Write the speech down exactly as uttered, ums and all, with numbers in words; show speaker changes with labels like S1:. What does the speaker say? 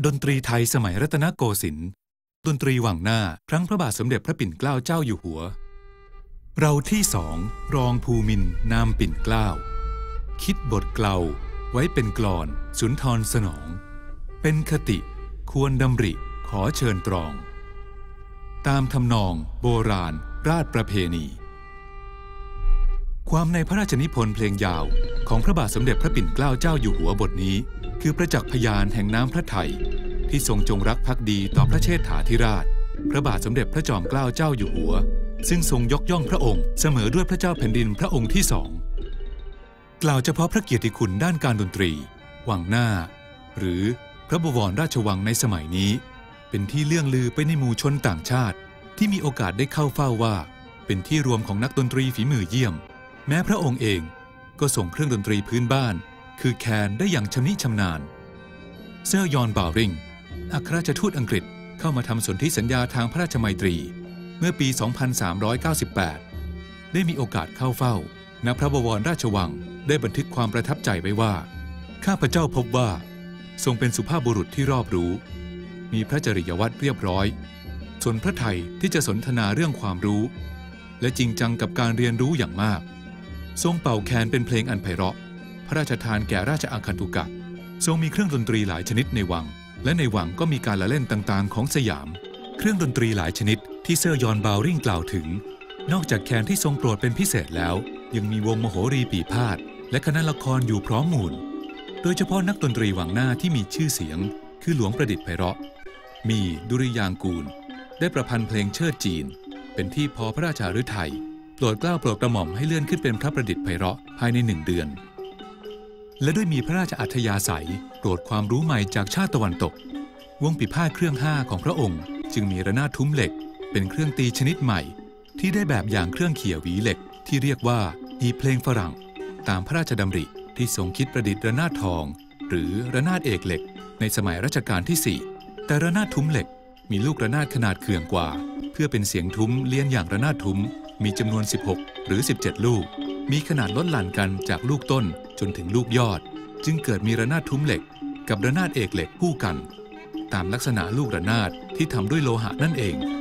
S1: ดนตรีไทยสมัยรัตนโกสินทร์ดนตรีวังหน้าครั้งพระบาทสมเด็จพระปิ่นเกล้าเจ้าอยู่หัวเราที่สองรองภูมินทร์นามปิ่นเกล้าคิดบทเกลาไว้เป็นกลอนสุนทรสนองเป็นคติควรดำริขอเชิญตรองตามทำนองโบราณราชประเพณีความในพระราชนิพนธ์เพลงยาวของพระบาทสมเด็จพระปิ่นเกล้าเจ้าอยู่หัวบทนี้คือประจักษ์พยานแห่งน้ำพระทัยที่ทรงจงรักภักดีต่อพระเชษฐาธิราชพระบาทสมเด็จพระจอมเกล้าเจ้าอยู่หัวซึ่งทรงยกย่องพระองค์เสมอด้วยพระเจ้าแผ่นดินพระองค์ที่สองกล่าวเฉพาะพระเกียรติคุณด้านการดนตรีวังหน้าหรือพระบวรราชวังในสมัยนี้เป็นที่เลื่องลือไปในหมู่ชนต่างชาติที่มีโอกาสได้เข้าเฝ้าว่าเป็นที่รวมของนักดนตรีฝีมือเยี่ยมแม้พระองค์เองก็ส่งเครื่องดนตรีพื้นบ้านคือแคนได้อย่างชำนิชำนาญเซอร์ยอนบาวริงอัครราชทูตอังกฤษเข้ามาทำสนธิสัญญาทางพระราชมัยตรีเมื่อปี สองพันสามร้อยเก้าสิบแปด ได้มีโอกาสเข้าเฝ้าณพระบวรราชวังได้บันทึกความประทับใจไว้ว่าข้าพเจ้าพบว่าทรงเป็นสุภาพบุรุษที่รอบรู้มีพระจริยวัตรเรียบร้อยส่วนพระทัยที่จะสนทนาเรื่องความรู้และจริงจังกับการเรียนรู้อย่างมากทรงเป่าแคนเป็นเพลงอันไพเราะพระราชทานแก่ราชอาคันตุกะทรงมีเครื่องดนตรีหลายชนิดในวังและในวังก็มีการละเล่นต่างๆของสยามเครื่องดนตรีหลายชนิดที่เซอร์ยอนบาวริงกล่าวถึงนอกจากแคนที่ทรงโปรดเป็นพิเศษแล้วยังมีวงมโหรีปีพาทย์และคณะละครอยู่พร้อมมูลโดยเฉพาะนักดนตรีวังหน้าที่มีชื่อเสียงคือหลวงประดิษฐ์ไพเราะมีดุริยางกูลได้ประพันธ์เพลงเชิดจีนเป็นที่พอพระราชาฤทัยโปรดเกล้าโปรดกระหม่อมให้เลื่อนขึ้นเป็นพระประดิษฐ์ไพเราะภายในหนึ่งเดือนและด้วยมีพระราชอัธยาศัยโปรดความรู้ใหม่จากชาติตะวันตกวงปีพาทย์เครื่องห้าของพระองค์จึงมีระนาดทุ้มเหล็กเป็นเครื่องตีชนิดใหม่ที่ได้แบบอย่างเครื่องเขี่ยหวีเหล็กที่เรียกว่าอีเพลงฝรั่งตามพระราชดำริที่ทรงคิดประดิษฐ์ระนาดทองหรือระนาดเอกเหล็กในสมัยรัชกาลที่สี่แต่ระนาดทุ้มเหล็กมีลูกระนาดขนาดเขื่องกว่าเพื่อเป็นเสียงทุ้มเลี้ยนอย่างระนาดทุ้มมีจำนวนสิบหกหรือสิบเจ็ดลูกมีขนาดลดหลั่นกันจากลูกต้นจนถึงลูกยอดจึงเกิดมีระนาดทุ้มเหล็กกับระนาดเอกเหล็กคู่กันตามลักษณะลูกระนาดที่ทำด้วยโลหะนั่นเอง